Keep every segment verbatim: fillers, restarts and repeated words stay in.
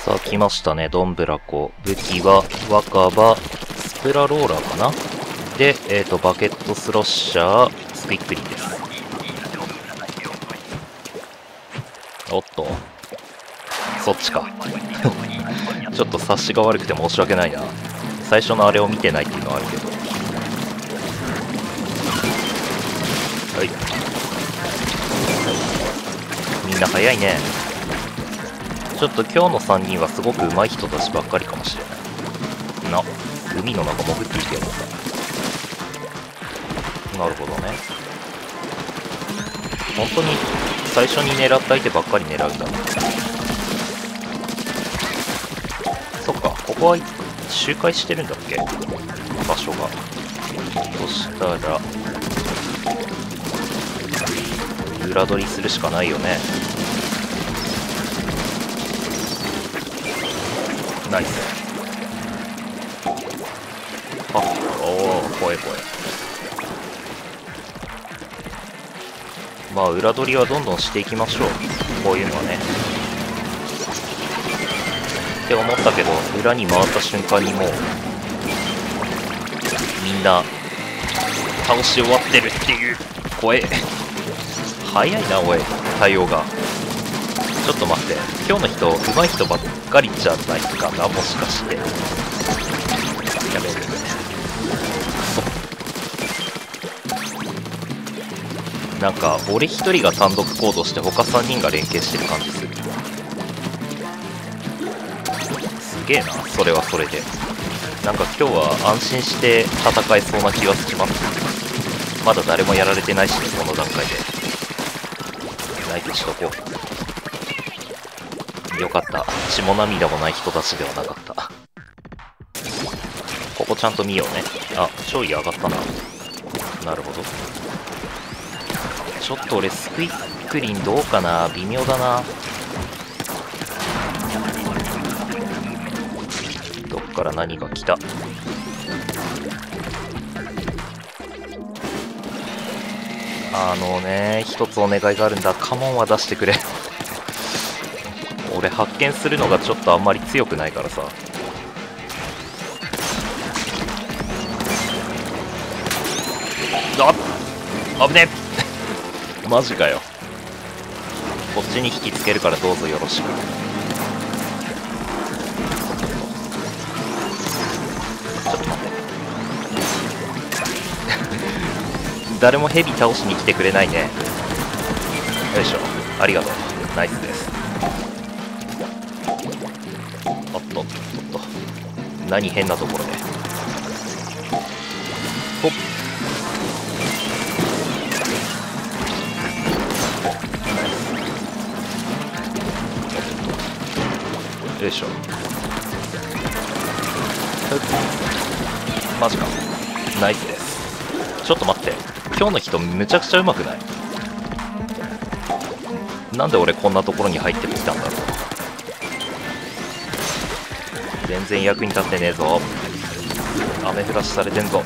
さあ来ましたね、どんぶらこ。武器は若葉、スプラローラーかな。で、えっ、ー、と、バケットスロッシャー、スクイックリンです。おっと。そっちか。ちょっと察しが悪くて申し訳ないな。最初のあれを見てないっていうのはあるけど。はい。みんな早いね。ちょっと今日のさんにんはすごく上手い人たちばっかりかもしれない。な、海の中潜っていけよ。なるほどね。本当に最初に狙った相手ばっかり狙うんだ。そっか、ここは周回してるんだっけ、場所が。そしたら裏取りするしかないよね。ナイス。あ、おお、怖い怖い。まあ裏取りはどんどんしていきましょう、こういうのはね。って思ったけど、裏に回った瞬間にもうみんな倒し終わってるっていう。怖え。早いなおい、対応が。ちょっと待って、今日の人上手い人ばっかりじゃないかな、もしかして。やべえ。なんか俺一人が単独行動して他さんにんが連携してる感じする。すげえな、それはそれで。なんか今日は安心して戦えそうな気はします。まだ誰もやられてないしね、この段階で。ナイスしとこう。よかった、血も涙もない人たちではなかった。ここちゃんと見ようね。あ、勝利上がったな。なるほど。ちょっと俺スクイックリンどうかな、微妙だな。どっから何が来た。あのね、一つお願いがあるんだ。カモンは出してくれ。俺発見するのがちょっとあんまり強くないからさ。あ、危ねえ。マジかよ。こっちに引きつけるからどうぞよろしく。ちょっと待って。誰もヘビ倒しに来てくれないね。よいしょ、ありがとう。ナイスです。おっとっとっと、何変なところで。ほっ、よいしょ。マジか。ナイスです。ちょっと待って、今日の人むちゃくちゃうまくない？なんで俺こんなところに入ってきたんだろう。全然役に立ってねえぞ。雨降らしされてんぞ。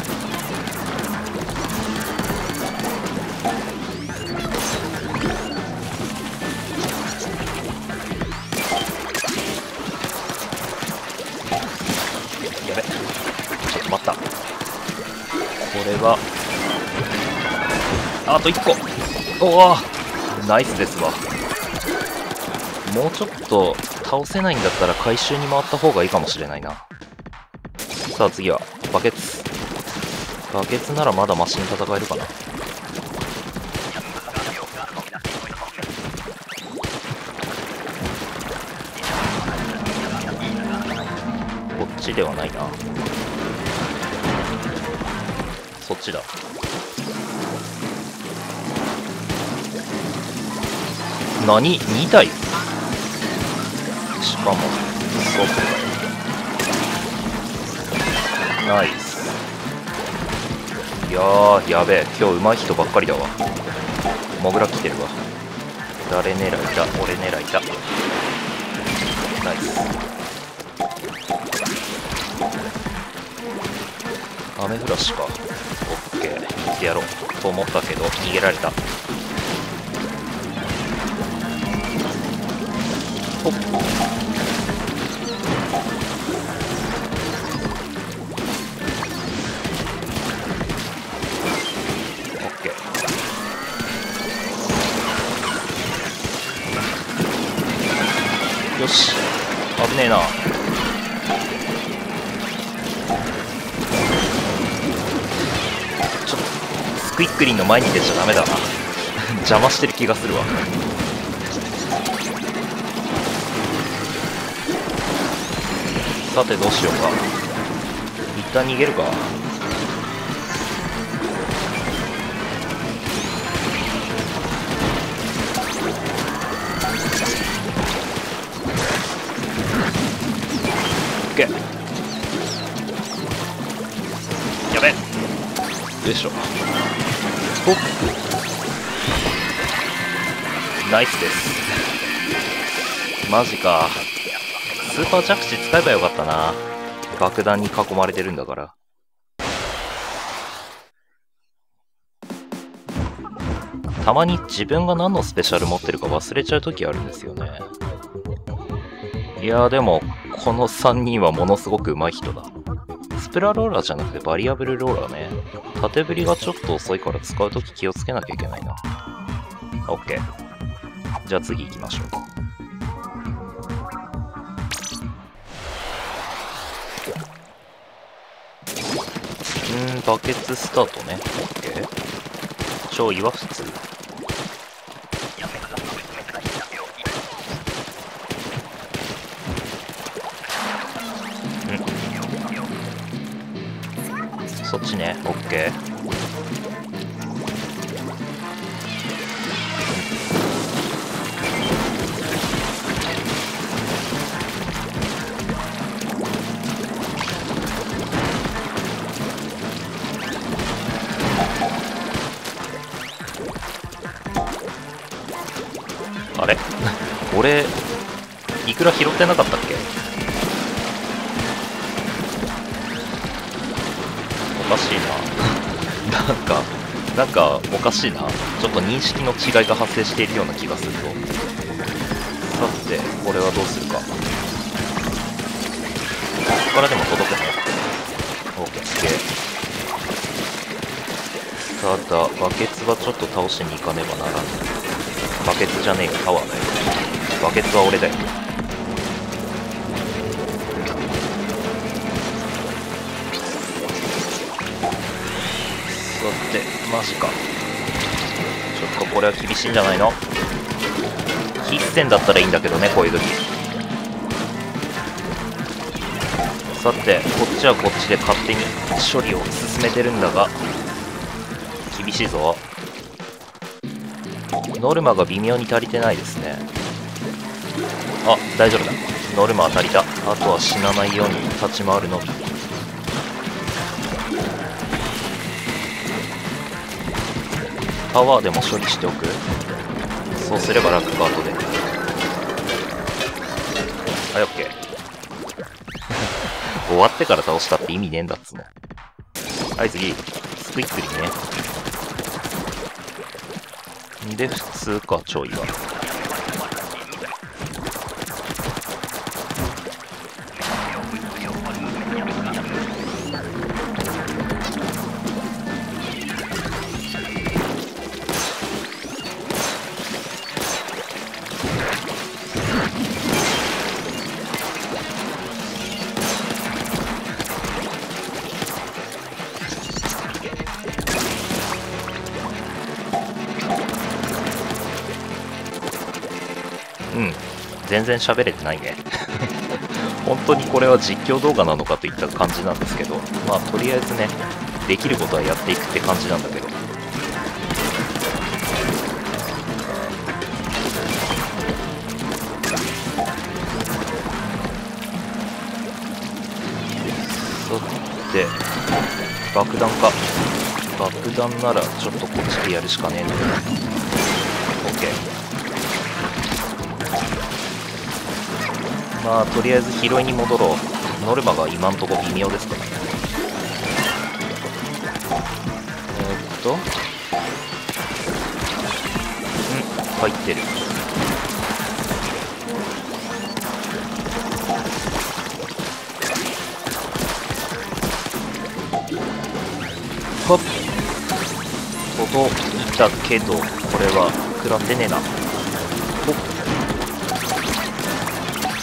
やべ、ちょっと待った。これはあといっこ。おお、ナイスですわ。もうちょっと倒せないんだったら回収に回った方がいいかもしれないな。さあ次はバケツ。バケツならまだマシに戦えるかな。こっちではないな。そっちだ。何 ?に 体しかも、そうか。ナイス。いやー、やべえ。今日上手い人ばっかりだわ。モグラ来てるわ。誰狙いだ、俺狙いだ。ナイス。雨降らしか。オッケー。行ってやろう。と思ったけど、逃げられた。ほっ。 よし、危ねえな。ちょっとスクイックリンの前に出ちゃダメだな邪魔してる気がするわ。さてどうしようか。一旦逃げるか。オッケー。やべ、よいしょ。ほっ、ナイスです。マジか。スーパー着地使えばよかったな。爆弾に囲まれてるんだから。たまに自分が何のスペシャル持ってるか忘れちゃう時あるんですよね。いやーでもこのさんにんはものすごく上手い人だ。スプラローラーじゃなくてバリアブルローラーね。縦振りがちょっと遅いから使うとき気をつけなきゃいけないな。オッケー。じゃあ次行きましょう。うーん、バケツスタートね。オッケー。超位は普通。そっちね、オッケー。あれ俺、いくら拾ってなかったっけ？おかしいな。なんか、なんかおかしいな。ちょっと認識の違いが発生しているような気がすると。さて、これはどうするか。ここからでも届くね。オッケー。ただ、バケツはちょっと倒しに行かねばならぬ。バケツじゃねえよ、タワーだよ。バケツは俺だよ。さて、マジか。ちょっとこれは厳しいんじゃないの？必戦だったらいいんだけどね、こういう時。さて、こっちはこっちで勝手に処理を進めてるんだが、厳しいぞ。ノルマが微妙に足りてないですね。あ、大丈夫だ。ノルマは足りた。あとは死なないように立ち回るのみ。タワーでも処理しておく。そうすれば楽か、後で。はい、オッケー。終わってから倒したって意味ねえんだっつの。はい、次。スクイックリね。で、普通か、ちょいは。うん、全然喋れてないね。本当にこれは実況動画なのかといった感じなんですけど、まあとりあえずね、できることはやっていくって感じなんだけど。さて、爆弾か。爆弾ならちょっとこっちでやるしかねえんだけど。OK。まあとりあえず拾いに戻ろう。ノルマが今んとこ微妙ですからね。えー、っとうん入ってる。はっ届いたけどこれは食らってねえな。ほっ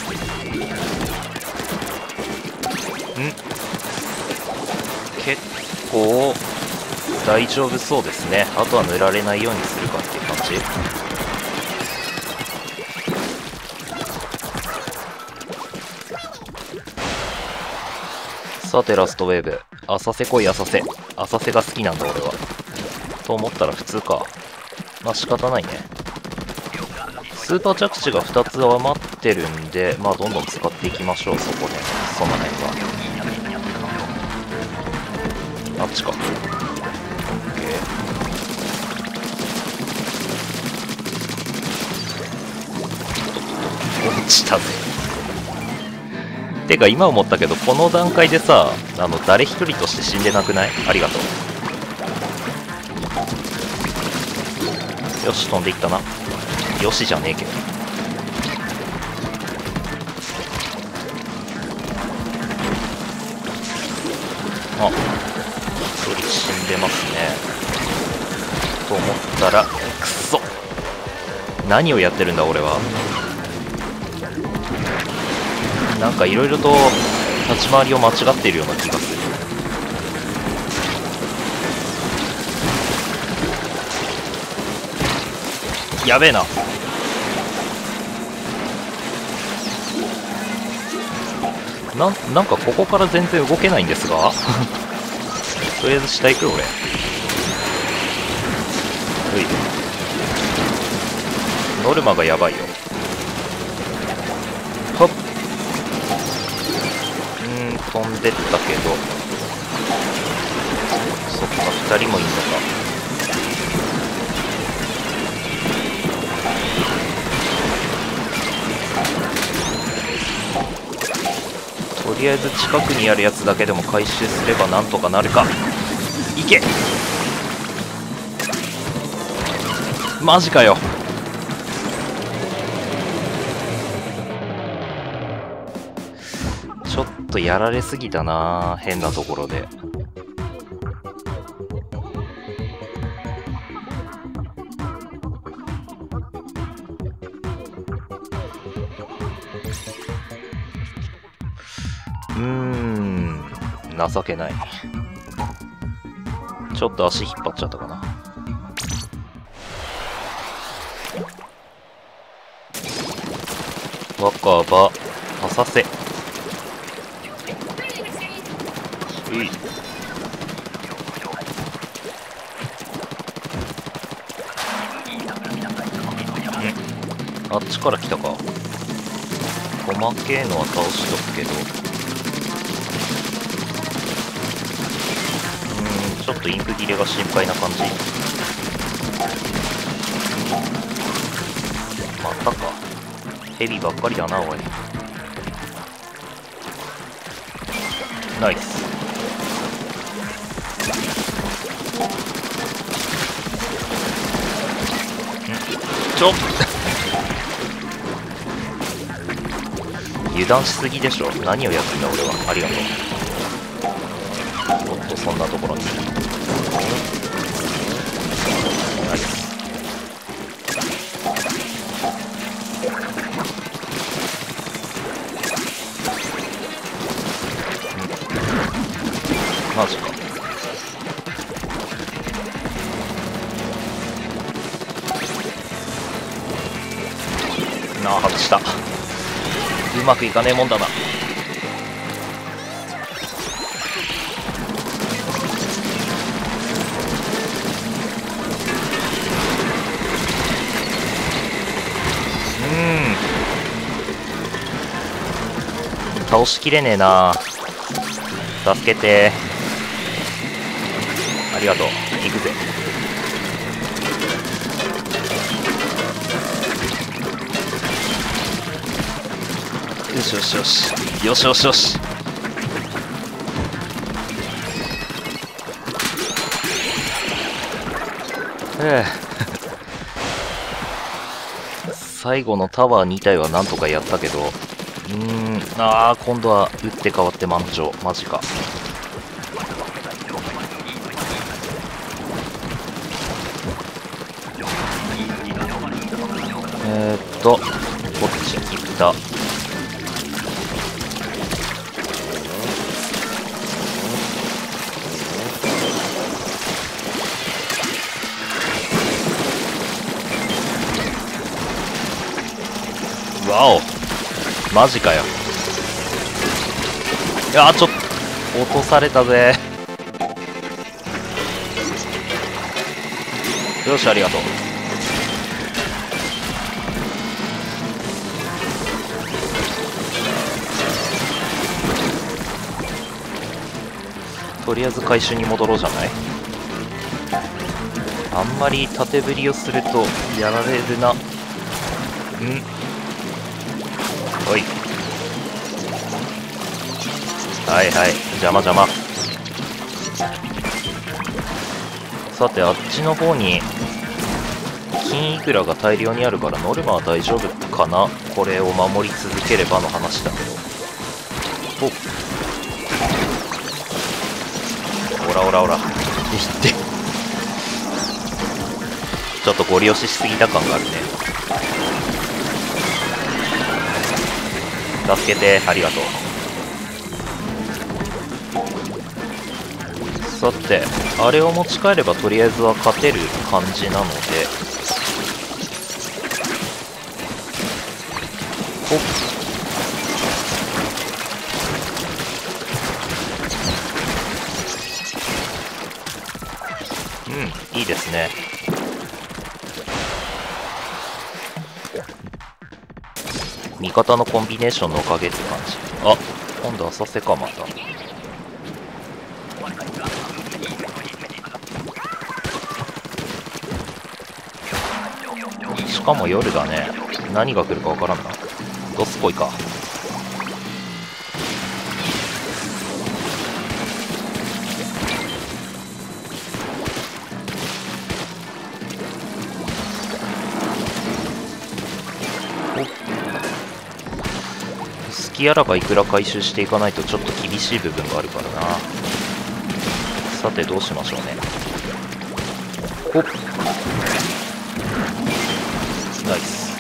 構大丈夫そうですね。あとは塗られないようにするかっていう感じ。さてラストウェーブ。浅瀬来い浅瀬。浅瀬が好きなんだ俺は。と思ったら普通か。まあ仕方ないね。スーパー着地がふたつ余ってるんで、まあどんどん使っていきましょう、そこで。その辺は。あっちか。オッケー。落ちたぜ。てか今思ったけど、この段階でさ、あの誰一人として死んでなくない？ありがとう。よし、飛んでいったな。よしじゃねえけど。あ、一人死んでますね。と思ったら、くそ！何をやってるんだ俺は。なんかいろいろと立ち回りを間違っているような気がする。やべえな。な, なんかここから全然動けないんですがとりあえず下行くよ俺。うい、ノルマがやばいよ。はっ、うーん、飛んでったけど、そっかふたりもいんのか。とりあえず近くにあるやつだけでも回収すればなんとかなるか。いけ！マジかよ。ちょっとやられすぎたな、変なところで。うーん、情けない。ちょっと足引っ張っちゃったかな。若葉浅瀬。うい、あっちから来たか。細けえのは倒しとくけど、うん、ちょっとインク切れが心配な感じ。またか。ヘビばっかりだなおい。ナイス。ちょっ油断しすぎでしょ。何をやってんだ俺は。ありがとう。おっと、そんなところに。ナイス。マジか。なあ、外した。うまくいかねえもんだな。うん、倒しきれねえな。助けて。ありがとう。行くぜ。よしよしよしよしよしよし。ええ最後のタワーに体はなんとかやったけど、うーん、ああ今度は打って変わって満潮。マジか。えー、っとこっち行った。 わお、マジかよ。いやー、ちょっと落とされたぜ。よし、ありがとう。とりあえず回収に戻ろうじゃない。あんまり縦振りをするとやられるな。うん、おい、はいはい、邪魔邪魔。さて、あっちの方に金イクラが大量にあるからノルマは大丈夫かな。これを守り続ければの話だけど。お、オラオラオラいって、ちょっとゴリ押ししすぎた感があるね。助けて、ありがとう。さて、あれを持ち帰ればとりあえずは勝てる感じなので、おっ、うん、いいですね。味方のコンビネーションのおかげって感じ。あ、今度は浅瀬か、また。しかも夜だね。何が来るかわからんな。ドスコイか。隙あらばいくら回収していかないとちょっと厳しい部分があるからな。さて、どうしましょうね。おっ、ナイス。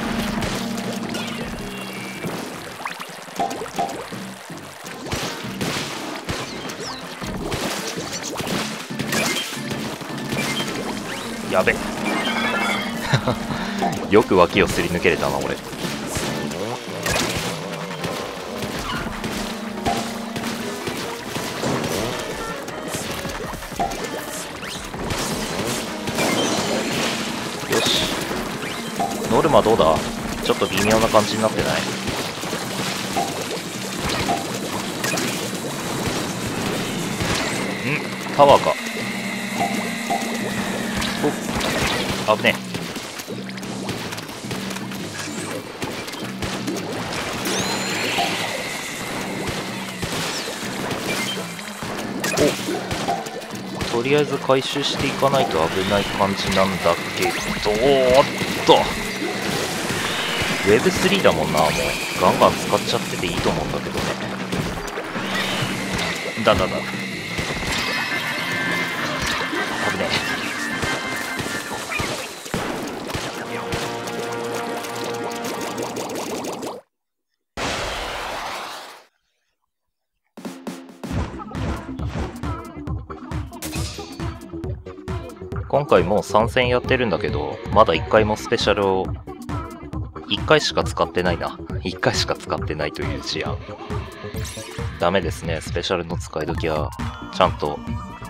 やべよく脇をすり抜けれたな俺。よし、ノルマどうだ。ちょっと微妙な感じになってない？ん、タワーか。おっ、危ねえ。とりあえず回収していかないと危ない感じなんだけど、おっと ウェブスリー だもんな。もうガンガン使っちゃってていいと思うんだけどね。だだだ、危ねえ。今回もうさん戦やってるんだけど、まだいっかいもスペシャルをいっかいしか使ってないな。いっかいしか使ってないという事案。ダメですね。スペシャルの使い時はちゃんと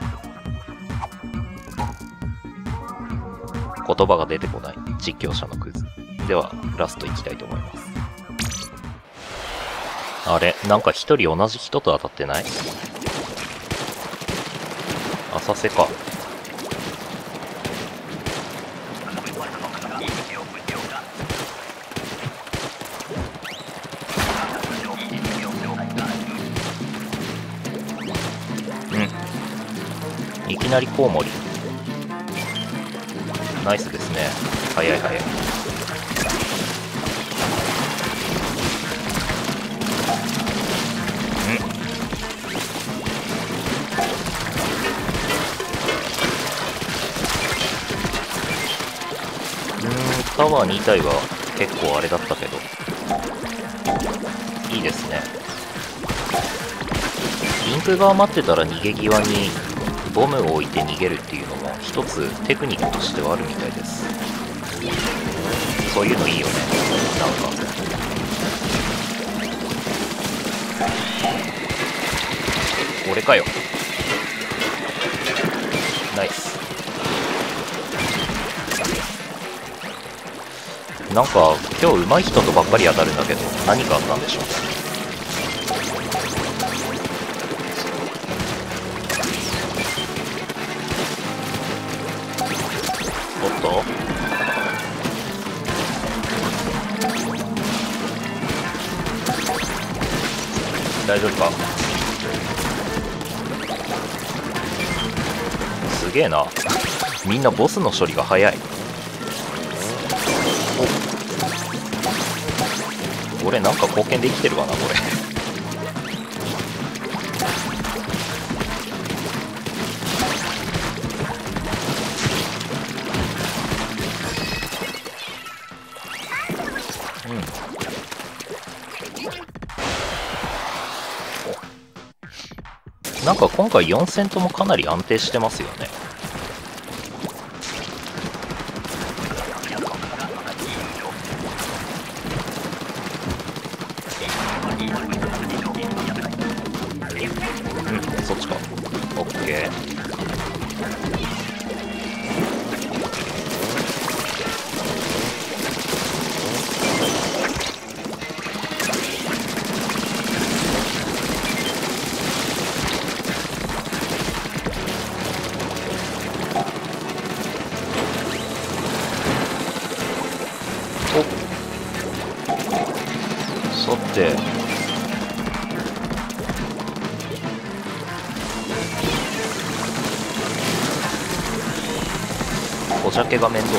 言葉が出てこない実況者のクズ。ではラストいきたいと思います。あれ、なんか一人同じ人と当たってない？浅瀬か。いきなりコウモリ。ナイスですね。早い早い。うん、タワーに体は結構あれだったけど、いいですね。リンクが余ってたら逃げ際にボムを置いて逃げるっていうのも一つテクニックとしてはあるみたいです。 そういうのいいよね。なんか俺かよ。ナイス。なんか今日上手い人とばっかり当たるんだけど、何かあったんでしょうね。おっと、大丈夫か。すげえな、みんなボスの処理が早い。お、俺なんか貢献できてるかなこれ。うん、なんか今回よん戦ともかなり安定してますよね。うん、そっちか。オッケー。さて、お茶けが面倒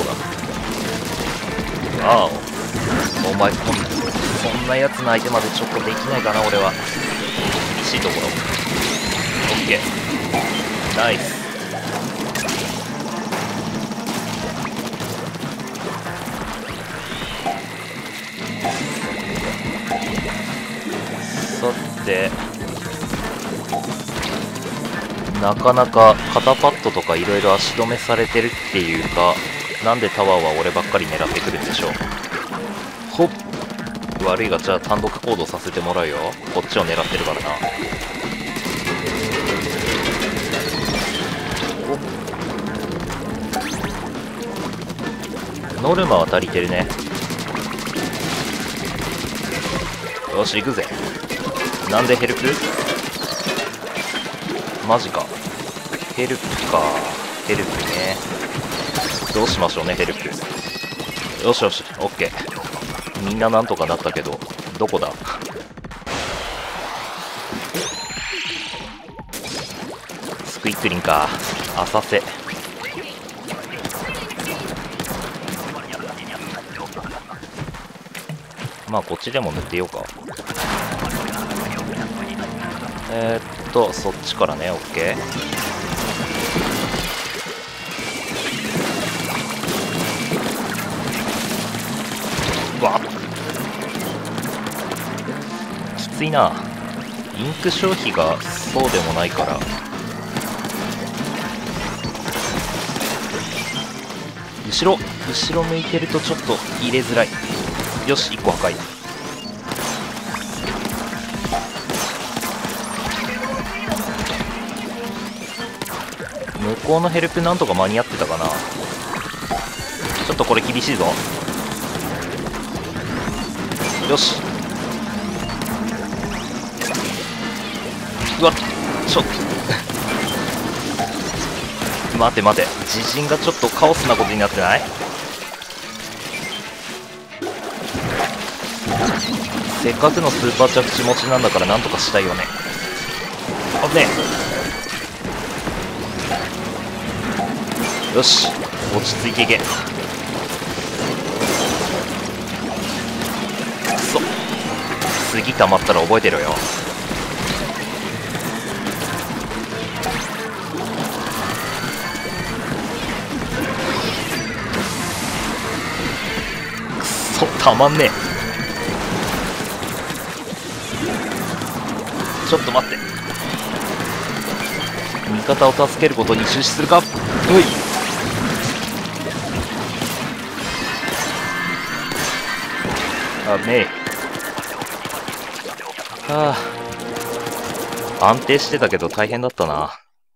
だ。わお、お前こんそんなやつの相手までちょっとできないかな俺は。厳しいところ。オッケー、ナイス。さて、なかなか肩パッドとかいろいろ足止めされてるっていうか、なんでタワーは俺ばっかり狙ってくるんでしょう。ほっ、悪いが、じゃあ単独行動させてもらうよ。こっちを狙ってるからな。お、ノルマは足りてるね。よし行くぜ。なんでヘルプ？マジか。ヘルプか。ヘルプね。どうしましょうね、ヘルプ。よしよし、オッケー。みんななんとかなったけど、どこだ？スクイックリンか。浅瀬。まあこっちでも塗ってようか。えー、っとそっちからね。オッケー。わっ、きついな。インク消費がそうでもないから。後ろ後ろ向いてるとちょっと入れづらい。よし、いっこ破壊。向こうのヘルプなんとか間に合ってたかな。ちょっとこれ厳しいぞ。よし。うわっ、ちょっと待て待て、自陣がちょっとカオスなことになってない？せっかくのスーパー着地持ちなんだからなんとかしたいよね。あぶねえ。よし、落ち着いていけ。くそ、次溜まったら覚えてろよ。くそ、たまんねえ。ちょっと待って、味方を助けることに終始するか。うい、 あめえ。はあ。安定してたけど大変だったな。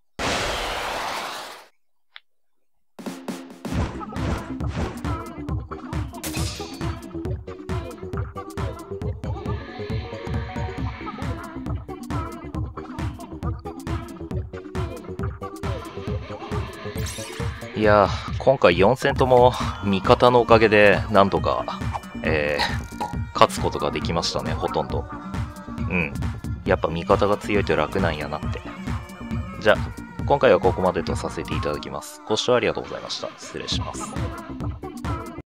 いやー、今回よん戦とも味方のおかげでなんとか、えー、勝つことができましたね、ほとんど。うん。やっぱ味方が強いと楽なんやなって。じゃあ、今回はここまでとさせていただきます。ご視聴ありがとうございました。失礼します。